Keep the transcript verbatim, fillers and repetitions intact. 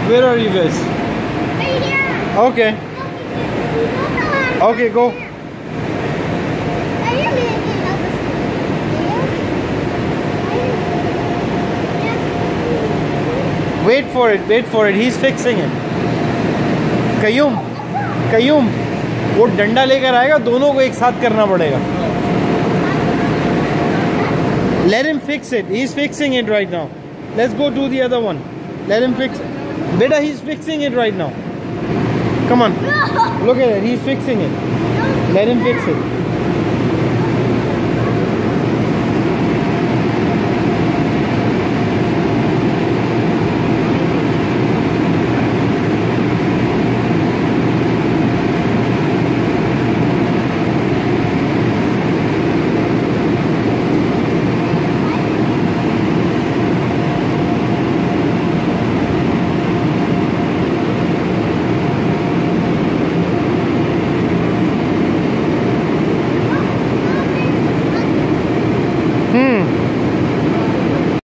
Where are you guys? Right here. Okay. Okay, go. Wait for it, wait for it. He's fixing it. Qayyum, Qayyum, वो डंडा लेकर आएगा, दोनों को एक साथ करना पड़ेगा. Let him fix it. He's fixing it right now. Let's go to the other one. Let him fix it. Beta, he's fixing it right now. Come on. Look at it. He's fixing it. Let him fix it.